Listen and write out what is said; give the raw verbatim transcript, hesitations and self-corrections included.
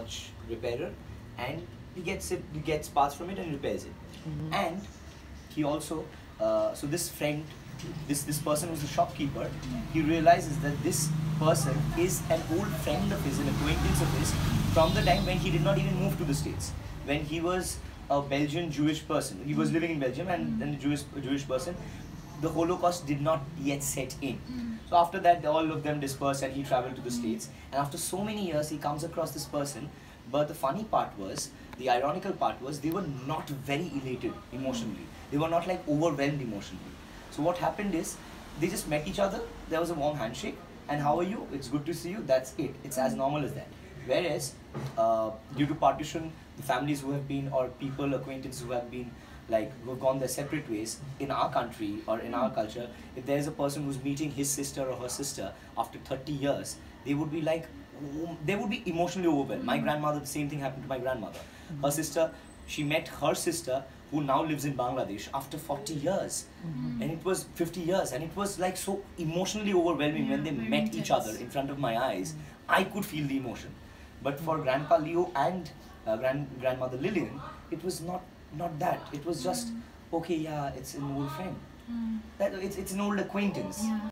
watch repairer, and he gets it, he gets parts from it and repairs it. Mm-hmm. And he also, uh, so this friend, this this person who's the shopkeeper, he realizes that this person is an old friend of his, an acquaintance of his, from the time when he did not even move to the States. When he was a Belgian Jewish person, he was living in Belgium, and then a Jewish a Jewish person. The Holocaust did not yet set in. So after that, all of them dispersed and he traveled to the States. And after so many years, he comes across this person. But the funny part was, the ironical part was, they were not very elated emotionally. They were not like overwhelmed emotionally. So what happened is, they just met each other, there was a warm handshake, and how are you? It's good to see you, that's it. It's as normal as that. Whereas, uh, due to partition, the families who have been, or people, acquaintances who have been, like, who have gone their separate ways, in our country or in our culture, if there is a person who's meeting his sister or her sister after thirty years, they would be like, oh, they would be emotionally overwhelmed. My grandmother, the same thing happened to my grandmother. Her sister, she met her sister, who now lives in Bangladesh, after forty years. Mm-hmm. And it was fifty years, and it was like so emotionally overwhelming. Yeah, when they met intense. each other in front of my eyes. Mm-hmm. I could feel the emotion. But for Grandpa Leo and uh, grand grandmother Lillian, it was not not that. It was just, okay, yeah, it's an old friend. Mm. That it's it's an old acquaintance. Yeah.